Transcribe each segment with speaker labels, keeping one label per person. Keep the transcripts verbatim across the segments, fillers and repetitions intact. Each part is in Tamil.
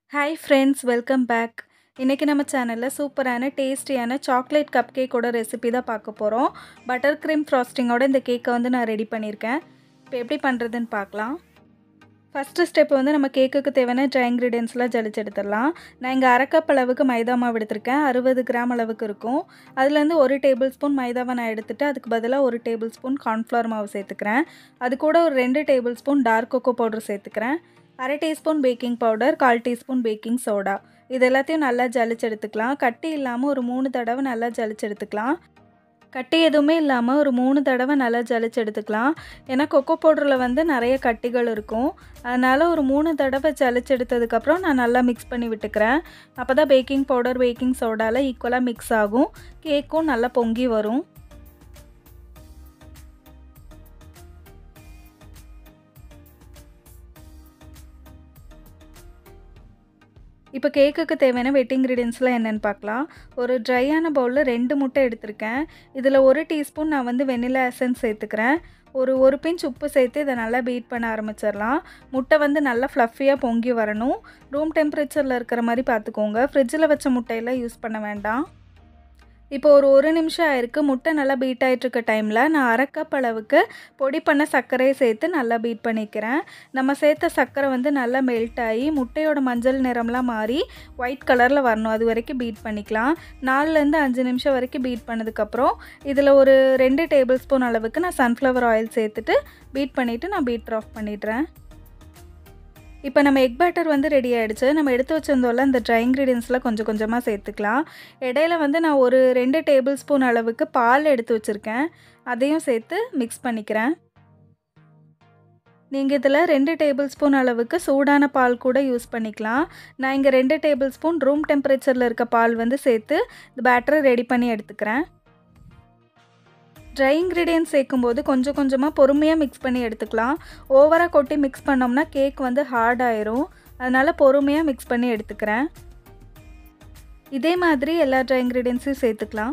Speaker 1: Hi friends, welcome back. இன்னைக்கு நம்ம சேனல்ல சூப்பரான டேஸ்டியான சாக்லேட் கப் கேக்கோட ரெசிபி தான் பார்க்க போறோம். பட்டர் க்ரீம் ஃப்ராஸ்டிங்கோட இந்த கேக்கை வந்து நான் ரெடி பண்ணியிருக்கேன். இப்போ எப்படி பண்ணுறதுன்னு பார்க்கலாம். ஃபஸ்ட்டு ஸ்டெப் வந்து நம்ம கேக்குக்கு தேவையான ட்ரை இன்க்ரீடியன்ஸ்லாம் ஜலிச்சு எடுத்துடலாம். நான் இங்கே அரை கப் அளவுக்கு மைதா மாவு எடுத்திருக்கேன். அறுபது கிராம் அளவுக்கு இருக்கும். அதுலேருந்து ஒரு டேபிள் ஸ்பூன் மைதாவை நான் எடுத்துகிட்டு அதுக்கு பதிலாக ஒரு டேபிள் ஸ்பூன் கார்ன்ஃப்ளவர் மாவு சேர்த்துக்கிறேன். அது கூட ஒரு ரெண்டு tablespoon dark cocoa powder சேர்த்துக்கிறேன். அரை டீஸ்பூன் பேக்கிங் பவுடர், கால் டீஸ்பூன் பேக்கிங் சோடா. இது எல்லாத்தையும் நல்லா ஜலிச்சு எடுத்துக்கலாம். கட்டி இல்லாமல் ஒரு மூணு தடவை நல்லா ஜலிச்சு எடுத்துக்கலாம். கட்டி எதுவுமே இல்லாமல் ஒரு மூணு தடவை நல்லா ஜலிச்சு எடுத்துக்கலாம். ஏன்னா கொக்கோ பவுடரில் வந்து நிறைய கட்டிகள் இருக்கும். அதனால் ஒரு மூணு தடவை ஜலிச்சு எடுத்ததுக்கப்புறம் நான் நல்லா மிக்ஸ் பண்ணி விட்டுக்கிறேன். அப்போ தான் பேக்கிங் பவுடர் பேக்கிங் சோடாவில் ஈக்குவலாக மிக்ஸ் ஆகும். கேக்கும் நல்லா பொங்கி வரும். இப்போ கேக்குக்கு தேவையான வெட் இன்க்ரீடியன்ஸ்லாம் என்னென்னு பார்க்கலாம். ஒரு ட்ரையான பவுலில் ரெண்டு முட்டை எடுத்திருக்கேன். இதில் ஒரு டீஸ்பூன் நான் வந்து வெனிலா எசன்ஸ் சேர்த்துக்கிறேன். ஒரு ஒரு பிஞ்ச் உப்பு சேர்த்து இதை நல்லா பீட் பண்ண ஆரம்பிச்சிடலாம். முட்டை வந்து நல்லா ஃப்ளஃபியாக பொங்கி வரணும். ரூம் டெம்பரேச்சரில் இருக்கிற மாதிரி பார்த்துக்கோங்க. ஃப்ரிட்ஜில் வச்ச முட்டையெல்லாம் யூஸ் பண்ண வேண்டாம். இப்போ ஒரு ஒரு நிமிஷம் ஆயிருக்கு. முட்டை நல்லா பீட் ஆகிட்டுருக்க டைமில் நான் அரை கப் அளவுக்கு பொடி பண்ண சர்க்கரையை சேர்த்து நல்லா பீட் பண்ணிக்கிறேன். நம்ம சேர்த்த சர்க்கரை வந்து நல்லா மெல்ட் ஆகி முட்டையோட மஞ்சள் நிறம்லாம் மாறி ஒயிட் கலரில் வரணும். அது வரைக்கும் பீட் பண்ணிக்கலாம். நாலுலேருந்து அஞ்சு நிமிஷம் வரைக்கும் பீட் பண்ணதுக்கப்புறம் இதில் ஒரு ரெண்டு டேபிள் ஸ்பூன் அளவுக்கு நான் சன்ஃப்ளவர் ஆயில் சேர்த்துட்டு பீட் பண்ணிவிட்டு நான் பீட்டர் ஆஃப் பண்ணிடுறேன். இப்போ நம்ம எக் பேட்டர் வந்து ரெடி ஆகிடுச்சு. நம்ம எடுத்து வச்சிருந்தோம்ல இந்த ட்ரை இன்க்ரீடியன்ஸ்லாம் கொஞ்சம் கொஞ்சமாக சேர்த்துக்கலாம். இடையில வந்து நான் ஒரு ரெண்டு டேபிள் ஸ்பூன் அளவுக்கு பால் எடுத்து வச்சுருக்கேன். அதையும் சேர்த்து மிக்ஸ் பண்ணிக்கிறேன். நீங்கள் இதில் ரெண்டு டேபிள் ஸ்பூன் அளவுக்கு சூடான பால் கூட யூஸ் பண்ணிக்கலாம். நான் இங்கே ரெண்டு டேபிள் ஸ்பூன் ரூம் டெம்பரேச்சரில் இருக்க பால் வந்து சேர்த்து இந்த பேட்டரை ரெடி பண்ணி எடுத்துக்கிறேன். ட்ரை இன்க்ரீடியன்ஸ் சேர்க்கும்போது கொஞ்சம் கொஞ்சமாக பொறுமையாக மிக்ஸ் பண்ணி எடுத்துக்கலாம். ஓவராக கொட்டி மிக்ஸ் பண்ணோம்னா கேக் வந்து ஹார்ட் ஆயிரும். அதனால் பொறுமையாக மிக்ஸ் பண்ணி எடுத்துக்கிறேன். இதே மாதிரி எல்லா ட்ரை இன்க்ரீடியன்ஸையும் சேர்த்துக்கலாம்.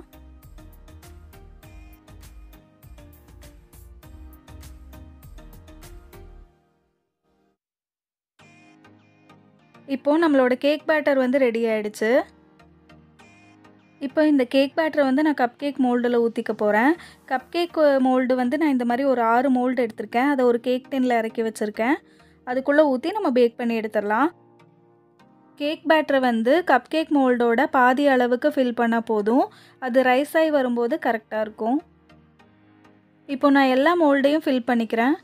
Speaker 1: இப்போது நம்மளோட கேக் பேட்டர் வந்து ரெடி ஆகிடுச்சு. இப்போ இந்த கேக் பேட்டரை வந்து நான் கப் கேக் மோல்டில் ஊற்றிக்க போகிறேன். கப் கேக் மோல்டு வந்து நான் இந்த மாதிரி ஒரு ஆறு மோல்டு எடுத்திருக்கேன். அதை ஒரு கேக் டின்னில் இறக்கி வச்சுருக்கேன். அதுக்குள்ளே ஊற்றி நம்ம பேக் பண்ணி எடுத்துடலாம். கேக் பேட்டரை வந்து கப் கேக் மோல்டோட பாதி அளவுக்கு ஃபில் பண்ணால் போதும். அது ரைஸ் ஆகி வரும்போது கரெக்டாக இருக்கும். இப்போ நான் எல்லா மோல்டையும் ஃபில் பண்ணிக்கிறேன்.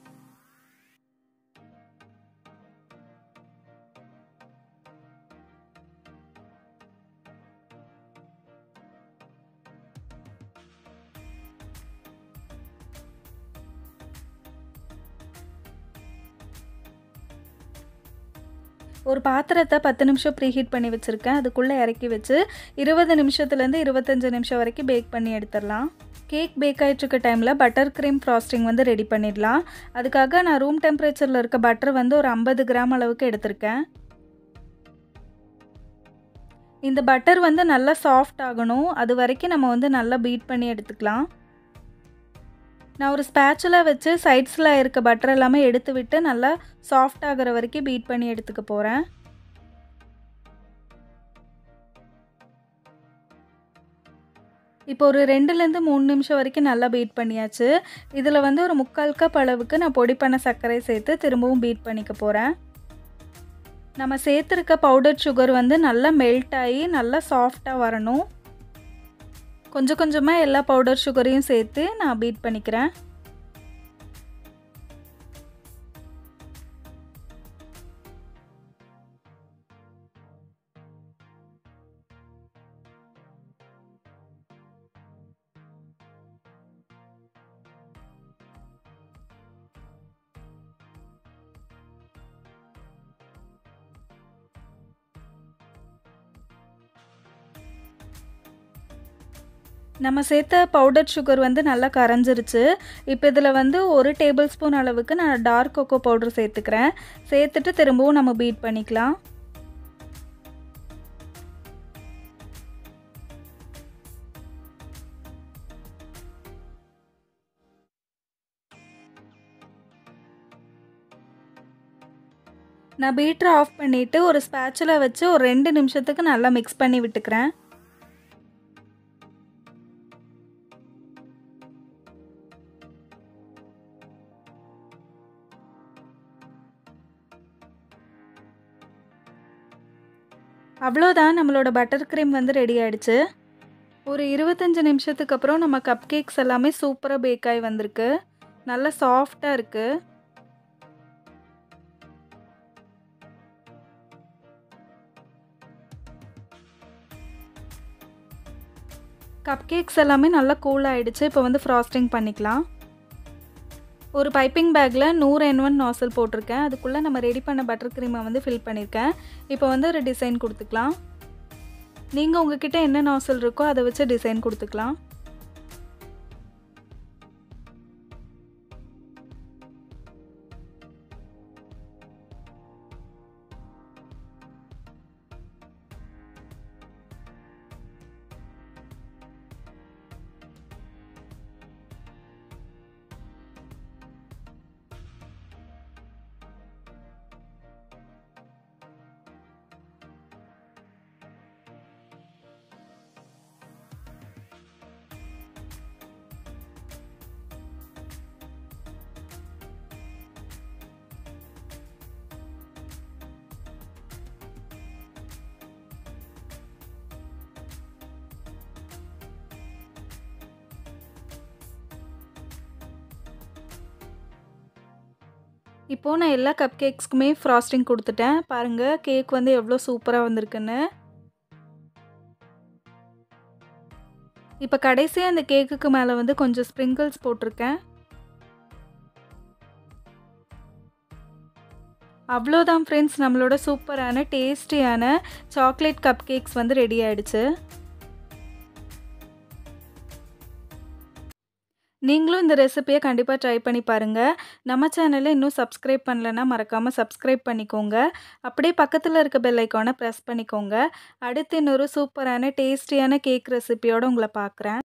Speaker 1: ஒரு பாத்திரத்தை பத்து நிமிஷம் ப்ரீ ஹீட் பண்ணி வச்சுருக்கேன். அதுக்குள்ளே இறக்கி வச்சு இருபது நிமிஷத்துலேருந்து இருபத்தஞ்சி நிமிஷம் வரைக்கும் பேக் பண்ணி எடுத்துடலாம். கேக் பேக் ஆகிட்டுருக்க டைமில் பட்டர் க்ரீம் ஃப்ராஸ்டிங் வந்து ரெடி பண்ணிடலாம். அதுக்காக நான் ரூம் டெம்பரேச்சரில் இருக்க பட்டர் வந்து ஒரு ஐம்பது கிராம் அளவுக்கு எடுத்திருக்கேன். இந்த பட்டர் வந்து நல்லா சாஃப்ட் ஆகணும். அது வரைக்கும் நம்ம வந்து நல்லா பீட் பண்ணி எடுத்துக்கலாம். நான் ஒரு ஸ்பேச்சுலா வச்சு சைட்ஸில் இருக்க பட்டர் எல்லாமே எடுத்து விட்டு நல்லா சாஃப்ட் ஆகிற வரைக்கும் பீட் பண்ணி எடுத்துக்க போகிறேன். இப்போ ஒரு ரெண்டுலேருந்து மூணு நிமிஷம் வரைக்கும் நல்லா பீட் பண்ணியாச்சு. இதில் வந்து ஒரு முக்கால் கப் அளவுக்கு நான் பொடி பண்ண சர்க்கரை சேர்த்து திரும்பவும் பீட் பண்ணிக்க போகிறேன். நம்ம சேர்த்துருக்க பவுடர் சுகர் வந்து நல்லா மெல்ட் ஆகி நல்லா சாஃப்டாக வரணும். கொஞ்சம் கொஞ்சமாக எல்லா பவுடர் சுகரையும் சேர்த்து நான் பீட் பண்ணிக்கிறேன். நம்ம சேர்த்த பவுடர் சுகர் வந்து நல்லா கரைஞ்சிருச்சு. இப்போ இதில் வந்து ஒரு டேபிள் ஸ்பூன் அளவுக்கு நான் டார்க் கொக்கோ பவுடர் சேர்த்துக்கிறேன். சேர்த்துட்டு திரும்பவும் நம்ம பீட் பண்ணிக்கலாம். நான் பீட்டரை ஆஃப் பண்ணிவிட்டு ஒரு ஸ்பேச்சுலா வச்சு ஒரு ரெண்டு நிமிஷத்துக்கு நல்லா மிக்ஸ் பண்ணி விட்டுக்கிறேன். அவ்வளோதான், நம்மளோட பட்டர் க்ரீம் வந்து ரெடி ஆயிடுச்சு. ஒரு இருபத்தஞ்சு நிமிஷத்துக்கு அப்புறம் நம்ம கப் கேக்ஸ் எல்லாமே சூப்பராக பேக் ஆகி வந்திருக்கு. நல்லா சாஃப்டாக இருக்குது. கப் கேக்ஸ் எல்லாமே நல்லா கூல் ஆகிடுச்சு. இப்போ வந்து ஃப்ராஸ்டிங் பண்ணிக்கலாம். ஒரு பைப்பிங் பேக்கில் நூறு என் ஒன் நாசல் போட்டிருக்கேன். அதுக்குள்ளே நம்ம ரெடி பண்ண பட்டர் க்ரீமை வந்து ஃபில் பண்ணியிருக்கேன். இப்போ வந்து ஒரு டிசைன் கொடுத்துக்கலாம். நீங்கள் உங்ககிட்ட என்ன நாசல் இருக்கோ அதை வச்சு டிசைன் கொடுத்துக்கலாம். இப்போது நான் எல்லா கப் கேக்ஸ்க்குமே ஃப்ராஸ்டிங் கொடுத்துட்டேன். பாருங்கள் கேக் வந்து எவ்வளோ சூப்பராக வந்திருக்குன்னு. இப்போ கடைசியாக அந்த கேக்குக்கு மேலே வந்து கொஞ்சம் ஸ்ப்ரிங்கிள்ஸ் போட்டிருக்கேன். அவ்வளோதான் ஃப்ரெண்ட்ஸ், நம்மளோட சூப்பரான டேஸ்டியான சாக்லேட் கப் கேக்ஸ் வந்து ரெடி ஆகிடுச்சு. நீங்களும் இந்த ரெசிபியை கண்டிப்பாக ட்ரை பண்ணி பாருங்கள். நம்ம சேனலை இன்னும் சப்ஸ்கிரைப் பண்ணலைன்னா மறக்காமல் சப்ஸ்கிரைப் பண்ணிக்கோங்க. அப்படியே பக்கத்தில் இருக்க பெல் ஐக்கானை ப்ரெஸ் பண்ணிக்கோங்க. அடுத்து இன்னொரு சூப்பரான டேஸ்டியான கேக் ரெசிபியோடு உங்களை பார்க்குறேன்.